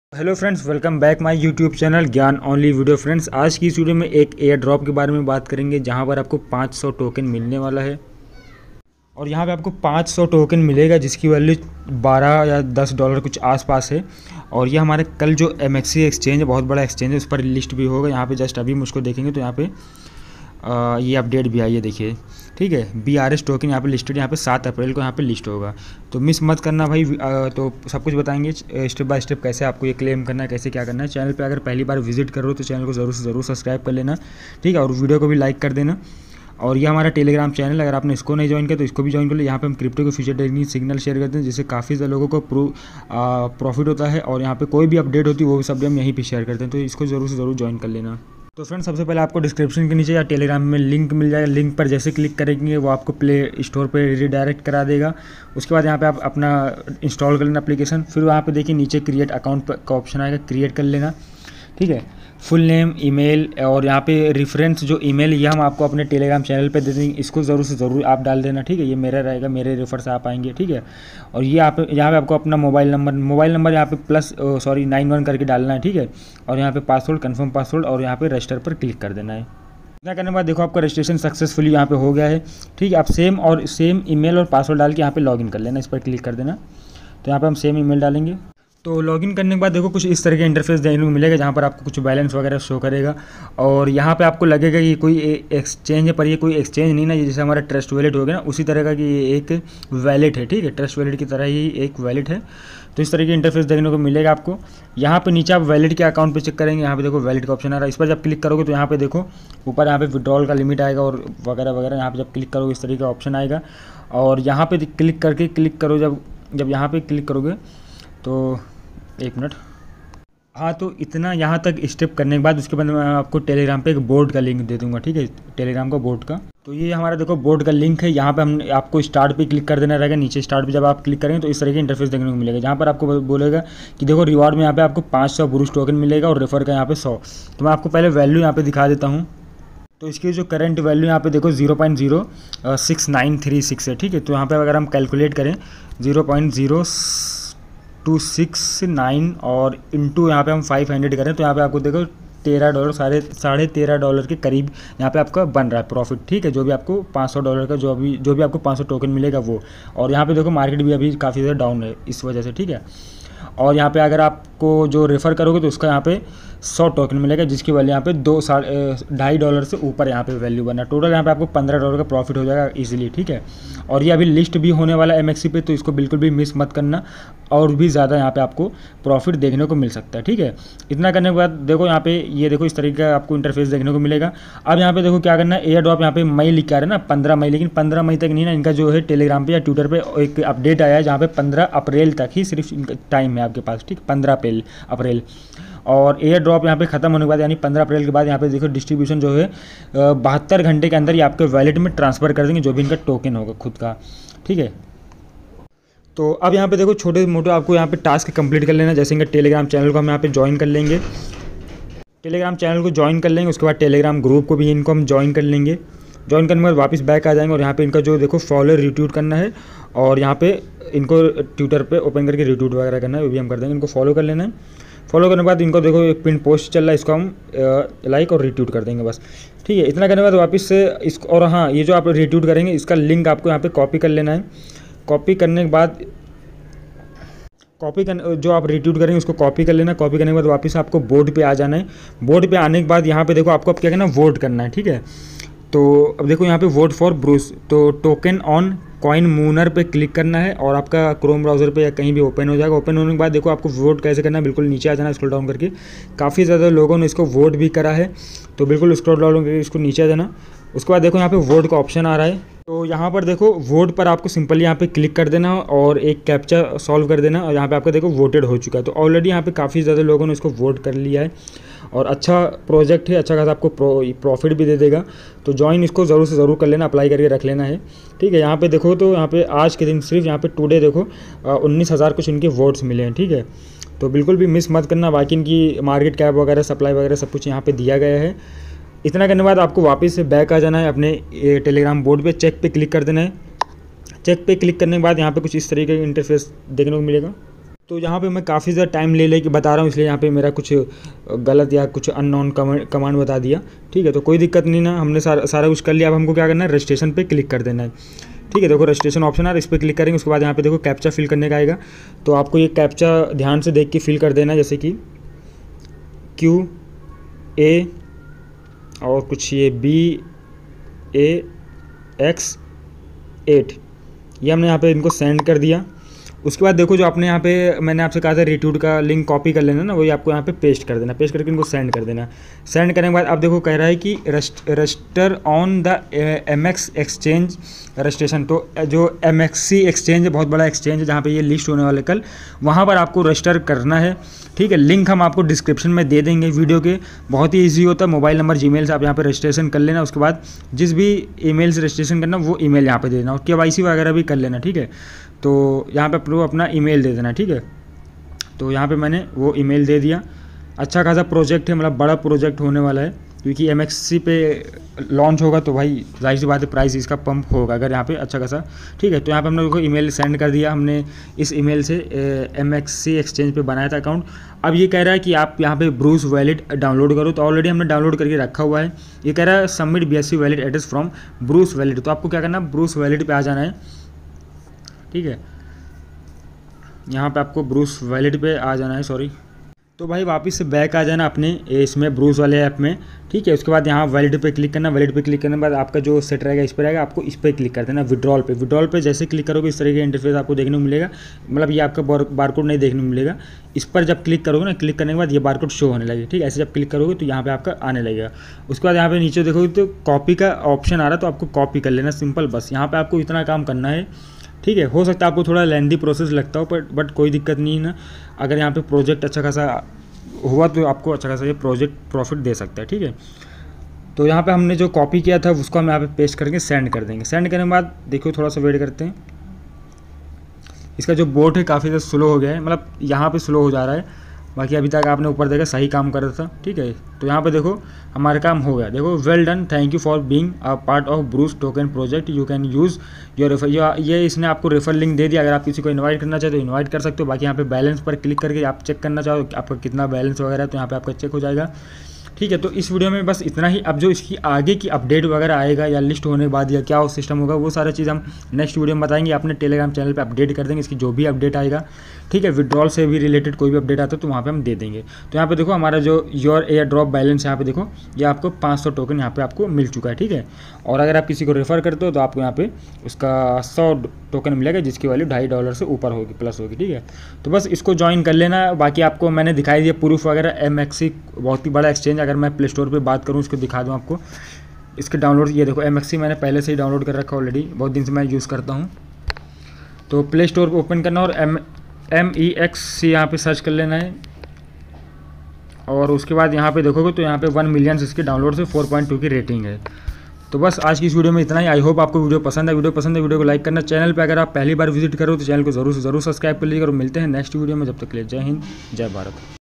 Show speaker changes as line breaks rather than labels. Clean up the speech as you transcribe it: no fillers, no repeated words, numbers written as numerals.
Hello friends, welcome back my YouTube channel Gyan only video. Friends, आज की इस video में एक एयर ड्रॉप के बारे में बात करेंगे जहां पर आपको 500 टोकन मिलने वाला है। और यहां पे आपको 500 टोकन मिलेगा जिसकी वैल्यू 12 या 10 डॉलर कुछ आसपास है। और ये हमारे कल जो MXC एक्सचेंज है, बहुत बड़ा एक्सचेंज है, उस पर लिस्ट भी होगा। यहाँ पे जस्ट अभी मुझको देखेंगे तो यहाँ पे ये अपडेट भी आई है, देखिए। ठीक है, BRS टोकन यहाँ पे लिस्टेड, यहाँ पे 7 अप्रैल को यहाँ पे लिस्ट होगा। तो मिस मत करना भाई। तो सब कुछ बताएंगे स्टेप बाय स्टेप कैसे आपको ये क्लेम करना है, कैसे क्या करना है। चैनल पे अगर पहली बार विजिट करो तो चैनल को ज़रूर से ज़रूर सब्सक्राइब कर लेना, ठीक है। और वीडियो को भी लाइक कर देना। और ये हमारा टेलीग्राम चैनल, अगर आपने इसको नहीं ज्वाइन किया तो इसको भी ज्वाइन कर लो। यहाँ पे हम क्रिप्टो के फ्यूचर ट्रेडिंग सिग्नल शेयर करते हैं, जिससे काफ़ी ज़्यादा लोगों को प्रॉफिट होता है। और यहाँ पे कोई भी अपडेट होती है वो सब भी हम यहीं पे शेयर करते हैं, तो इसको ज़रूर से ज़रूर ज्वाइन कर लेना। तो फ्रेंड्स, सबसे पहले आपको डिस्क्रिप्शन के नीचे या टेलीग्राम में लिंक मिल जाएगा। लिंक पर जैसे क्लिक करेंगे वो आपको प्ले स्टोर पे रिडायरेक्ट करा देगा। उसके बाद यहाँ पे आप अपना इंस्टॉल कर लेना एप्लीकेशन। फिर वहाँ पे देखिए नीचे क्रिएट अकाउंट का ऑप्शन आएगा, क्रिएट कर लेना, ठीक है। फुल नेम, ईमेल और यहाँ पे रेफरेंस जो ईमेल ये हम आपको अपने टेलीग्राम चैनल पे दे देंगे, इसको ज़रूर से ज़रूर आप डाल देना, ठीक है। ये मेरा रहेगा, मेरे रेफर से आप आएंगे, ठीक है। और ये आप यहाँ पे आपको अपना मोबाइल नंबर यहाँ पे +91 करके डालना है, ठीक है। और यहाँ पे पासवर्ड, कंफर्म पासवर्ड, और यहाँ पे रजिस्टर पर क्लिक कर देना है। इतना करने के बाद देखो आपका रजिस्ट्रेशन सक्सेसफुली यहाँ पे हो गया है, ठीक है। आप सेम ईमेल और पासवर्ड डाल के यहाँ पे लॉगिन कर लेना, इस पर क्लिक कर देना। तो यहाँ पे हम सेम ईमेल डालेंगे। तो लॉगिन करने के बाद देखो कुछ इस तरह के इंटरफेस देखने को मिलेगा, जहाँ पर आपको कुछ बैलेंस वगैरह शो करेगा। और यहाँ पे आपको लगेगा कि कोई एक्सचेंज है, पर ये कोई एक्सचेंज नहीं ना, ये जैसे हमारा ट्रस्ट वैलेट हो गया ना, उसी तरह का कि ये एक वैलेट है, ठीक है। ट्रस्ट वैलेट की तरह ही एक वैलेट है। तो इस तरह की इंटरफेस देखने को मिलेगा आपको। यहाँ पे नीचे आप वैलेट के अकाउंट पे चेक करेंगे, यहाँ पे देखो वैलेट का ऑप्शन आ रहा है। इस पर जब क्लिक करोगे तो यहाँ पे देखो ऊपर यहाँ पे विड्रॉल का लिमिट आएगा और वगैरह वगैरह। यहाँ पे जब क्लिक करोगे इस तरीके का ऑप्शन आएगा। और यहाँ पे क्लिक करो, जब यहाँ पे क्लिक करोगे तो एक मिनट, हाँ। तो इतना यहाँ तक स्टेप करने के बाद उसके बाद मैं आपको टेलीग्राम पे एक बोर्ड का लिंक दे दूंगा, ठीक है। टेलीग्राम का बोर्ड का, तो ये हमारा देखो बोर्ड का लिंक है। यहाँ पे हम आपको स्टार्ट पे क्लिक कर देना रहेगा। नीचे स्टार्ट पे जब आप क्लिक करेंगे तो इस तरह की इंटरफेस देखने को मिलेगा, जहाँ पर आपको बोलेगा कि देखो रिवार्ड में यहाँ पे आपको 500 ब्रूस टोकन मिलेगा और रेफर का यहाँ पे 100। तो मैं आपको पहले वैल्यू यहाँ पे दिखा देता हूँ। तो इसकी जो करंट वैल्यू यहाँ पे देखो 0.06936 है, ठीक है। तो यहाँ पे अगर हम कैलकुलेट करें 0.0269 और इंटू यहाँ पे हम 500 करें तो यहाँ पे आपको देखो $13, साढ़े $13 के करीब यहाँ पे आपका बन रहा है प्रॉफिट, ठीक है। जो भी आपको $500 का जो भी आपको 500 टोकन मिलेगा वो। और यहाँ पे देखो मार्केट भी अभी काफ़ी ज़्यादा डाउन है इस वजह से, ठीक है। और यहाँ पे अगर आपको जो रेफ़र करोगे तो उसका यहाँ पे 100 टोकन मिलेगा, जिसकी वैल्यू यहाँ पे $2.5 से ऊपर यहाँ पे वैल्यू बना। टोटल यहाँ पे आपको $15 का प्रॉफिट हो जाएगा इजीली, ठीक है। और ये अभी लिस्ट भी होने वाला है MXC पे, तो इसको बिल्कुल भी मिस मत करना। और भी ज़्यादा यहाँ पे आपको प्रॉफिट देखने को मिल सकता है, ठीक है। इतना करने के बाद देखो यहाँ पे ये देखो इस तरीके का आपको इंटरफेस देखने को मिलेगा। अब यहाँ पे देखो क्या करना है, एयर ड्रॉप यहाँ पे मई लिखा है ना, 15 मई, लेकिन 15 मई तक नहीं ना, इनका जो है टेलीग्राम पे या ट्विटर पे एक अपडेट आया है जहाँ पे 15 अप्रैल तक ही सिर्फ टाइम है आपके पास, ठीक, 15 अप्रैल। और एयर ड्रॉप यहाँ पे खत्म होने के बाद यानी 15 अप्रैल के बाद यहाँ पे देखो डिस्ट्रीब्यूशन जो है 72 घंटे के अंदर ही आपके वैलेट में ट्रांसफ़र कर देंगे, जो भी इनका टोकन होगा खुद का, ठीक है। तो अब यहाँ पे देखो छोटे मोटे आपको यहाँ पे टास्क कंप्लीट कर लेना। जैसे इनका टेलीग्राम चैनल को हम यहाँ पे ज्वाइन कर लेंगे, टेलीग्राम चैनल को ज्वाइन कर लेंगे। उसके बाद टेलीग्राम ग्रुप को भी इनको हम ज्वाइन कर लेंगे। ज्वाइन करने के बाद वापस बैक आ जाएंगे और यहाँ पे इनका जो देखो फॉलो रिट्वीट करना है और यहाँ पे इनको ट्विटर पे ओपन करके रिट्वीट वगैरह करना है, वो भी हम कर देंगे। इनको फॉलो कर लेना है। फॉलो करने के बाद इनको देखो एक पिन पोस्ट चल रहा है, इसको हम लाइक और रिट्वीट कर देंगे बस, ठीक है। इतना करने के बाद वापस से इसको, और हाँ, ये जो आप रिट्वीट करेंगे इसका लिंक आपको यहाँ पे कॉपी कर लेना है। कॉपी करने के बाद जो आप रिट्वीट करेंगे उसको कॉपी कर लेना। कॉपी करने के बाद वापस आपको बोर्ड पे आ जाना है। बोर्ड पे आने के बाद यहाँ पे देखो आपको अब क्या करना है, वोट करना है, ठीक है। तो अब देखो यहाँ पे वोट फॉर ब्रूस, तो टोकन ऑन कॉइन मूनर पे क्लिक करना है और आपका क्रोम ब्राउज़र पे या कहीं भी ओपन हो जाएगा। ओपन होने के बाद देखो आपको वोट कैसे करना है, बिल्कुल नीचे आ जाना, स्क्रॉल डाउन करके। काफ़ी ज़्यादा लोगों ने इसको वोट भी करा है, तो बिल्कुल स्क्रॉल डाउन करके इसको नीचे आ जाना। उसके बाद देखो यहाँ पे वोट का ऑप्शन आ रहा है, तो यहाँ पर देखो वोट पर आपको सिंपली यहाँ पे क्लिक कर देना और एक कैप्चा सॉल्व कर देना। और यहाँ पे आपका देखो वोटेड हो चुका है। तो ऑलरेडी यहाँ पे काफ़ी ज़्यादा लोगों ने इसको वोट कर लिया है और अच्छा प्रोजेक्ट है, अच्छा खासा आपको प्रॉफिट भी दे देगा। तो ज्वाइन इसको ज़रूर से ज़रूर कर लेना, अप्लाई करके रख लेना है, ठीक है। यहाँ पे देखो तो यहाँ पे आज के दिन सिर्फ यहाँ पे टुडे देखो 19,000 कुछ इनके वोट्स मिले हैं, ठीक है। तो बिल्कुल भी मिस मत करना। बाकी इनकी मार्केट कैप वगैरह, सप्लाई वगैरह सब कुछ यहाँ पे दिया गया है। इतना करने के बाद आपको वापस से बैक आ जाना है अपने टेलीग्राम बोर्ड पे, चेक पे क्लिक कर देना है। चेक पे क्लिक करने के बाद यहाँ पे कुछ इस तरीके का इंटरफेस देखने को मिलेगा। तो यहाँ पे मैं काफ़ी ज़्यादा टाइम ले के बता रहा हूँ, इसलिए यहाँ पे मेरा कुछ गलत या कुछ अननोन कमांड बता दिया। ठीक है, तो कोई दिक्कत नहीं ना, हमने सारा कुछ कर लिया। अब हमको क्या करना है, रजिस्ट्रेशन पे क्लिक कर देना है। ठीक है, देखो रजिस्ट्रेशन ऑप्शन आ रहा है, इस पर क्लिक करेंगे। उसके बाद यहाँ पे देखो कैप्चा फिल करने का आएगा, तो आपको ये कैप्चा ध्यान से देख के फिल कर देना है, जैसे कि QA और कुछ ये BAX8, ये हमने यहाँ पे इनको सेंड कर दिया। उसके बाद देखो जो आपने यहाँ पे मैंने आपसे कहा था रिट्यूट का लिंक कॉपी कर लेना ना, वही आपको यहाँ पे पेस्ट कर देना, पेस्ट करके इनको सेंड कर देना। सेंड करने के बाद अब देखो कह रहा है कि register on the MX exchange registration. तो जो MXC एक्सचेंज है, बहुत बड़ा एक्सचेंज है जहाँ पे ये लिस्ट होने वाले कल, वहाँ पर आपको रजिस्टर करना है। ठीक है, लिंक हम आपको डिस्क्रिप्शन में दे देंगे वीडियो के। बहुत ही ईजी होता है, मोबाइल नंबर जीमेल से आप यहाँ पे रजिस्ट्रेशन कर लेना। उसके बाद जिस भी ईमेल से रजिस्ट्रेशन करना वो ईमेल यहाँ पे दे देना, और KYC वगैरह भी कर लेना। ठीक है, तो यहाँ पे अपना ईमेल दे देना। ठीक है, तो यहाँ पे मैंने वो ईमेल दे दिया। अच्छा खासा प्रोजेक्ट है, मतलब बड़ा प्रोजेक्ट होने वाला है, क्योंकि MXC पे लॉन्च होगा तो भाई जाहिर सी बात है प्राइस इसका पंप होगा अगर यहाँ पे अच्छा खासा। ठीक है, तो यहाँ पे हमने को ईमेल सेंड कर दिया, हमने इस ईमेल से MXC एक्सचेंज पे बनाया था अकाउंट। अब ये कह रहा है कि आप यहाँ पे ब्रूस वैलेट डाउनलोड करो, तो ऑलरेडी हमने डाउनलोड करके रखा हुआ है। ये कह रहा है submit BSC wallet address from Bruce wallet, तो आपको क्या करना है, ब्रूस वैलेट पर आ जाना है। ठीक है, यहाँ पे आपको ब्रूस वैलेट पे आ जाना है, सॉरी। तो भाई वापस से बैक आ जाना अपने इसमें ब्रूस वाले ऐप में। ठीक है, उसके बाद यहाँ वैलेट पे क्लिक करना। वैलेट पे क्लिक करने के बाद आपका जो सेट रहेगा इस पर रहेगा, आपको इस पर क्लिक कर देना विड्रॉल पे। विड्रॉल पे जैसे क्लिक करोगे इस तरह का इंटरफेस आपको देखने को मिलेगा, मतलब ये आपका बारकोड नहीं देखने को मिलेगा। इस पर जब क्लिक करोगे ना, क्लिक करने के बाद ये बारकोड शो होने लगेगा। ठीक है, ऐसे जब क्लिक करोगे तो यहाँ पे आपका आने लगेगा। उसके बाद यहाँ पे नीचे देखोगे तो कॉपी का ऑप्शन आ रहा है, तो आपको कॉपी कर लेना सिंपल, बस यहाँ पे आपको इतना काम करना है। ठीक है, हो सकता है आपको थोड़ा लेंदी प्रोसेस लगता हो, बट कोई दिक्कत नहीं है ना। अगर यहाँ पे प्रोजेक्ट अच्छा खासा हुआ तो आपको अच्छा खासा ये प्रोजेक्ट प्रॉफिट दे सकता है। ठीक है, तो यहाँ पे हमने जो कॉपी किया था उसको हम यहाँ पे पेस्ट करके सेंड कर देंगे। सेंड करने के बाद देखो थोड़ा सा वेट करते हैं, इसका जो बोट है काफ़ी ज़्यादा स्लो हो गया है, मतलब यहाँ पे स्लो हो जा रहा है। बाकी अभी तक आपने ऊपर देखा सही काम कर रहा था। ठीक है, तो यहाँ पे देखो हमारा काम हो गया। देखो well done, thank you for being a part of Bruce token project, you can use your refer. ये इसने आपको रेफर लिंक दे दिया, अगर आप किसी को इनवाइट करना चाहते हो इनवाइट कर सकते हो। बाकी यहाँ पे बैलेंस पर क्लिक करके आप चेक करना चाहो आपका कितना बैलेंस वगैरह, तो यहाँ पे आपका चेक हो जाएगा। ठीक है, तो इस वीडियो में बस इतना ही। अब जो इसकी आगे की अपडेट वगैरह आएगा या लिस्ट होने के बाद या क्या वो सिस्टम होगा, वो सारा चीज़ हम नेक्स्ट वीडियो में बताएंगे। अपने टेलीग्राम चैनल पे अपडेट कर देंगे इसकी जो भी अपडेट आएगा। ठीक है, विड्रॉल से भी रिलेटेड कोई भी अपडेट आता है तो वहाँ पे हम दे देंगे। तो यहाँ पे देखो हमारा जो योर एयर ड्रॉप बैलेंस यहाँ पे देखो, ये आपको 500 टोकन यहाँ पे आपको मिल चुका है। ठीक है, और अगर आप किसी को रेफ़र करते हो तो आपको यहाँ पे उसका 100 टोकन मिलेगा, जिसकी वैल्यू $2.5 से ऊपर होगी, प्लस होगी। ठीक है, तो बस इसको ज्वाइन कर लेना। बाकी आपको मैंने दिखाई दिया प्रूफ वगैरह। MXC बहुत ही बड़ा एक्सचेंज, अगर मैं प्ले स्टोर पर बात करूँ इसको दिखा दूँ आपको, इसके डाउनलोड ये देखो MXC मैंने पहले से ही डाउनलोड कर रखा ऑलरेडी, बहुत दिन से मैं यूज़ करता हूँ। तो प्ले स्टोर पर ओपन करना और MEXC यहाँ पे सर्च कर लेना है, और उसके बाद यहाँ पे देखोगे तो यहाँ पे 1 मिलियन इसके डाउनलोड से 4.2 की रेटिंग है। तो बस आज की इस वीडियो में इतना ही। आई होप आपको वीडियो पसंद है। वीडियो को लाइक करना। चैनल पे अगर आप पहली बार विजिट करो तो चैनल को जरूर सब्सक्राइब कर लीजिएगा, और मिलते हैं नेक्स्ट वीडियो में। जब तक के लिए जय हिंद, जय भारत।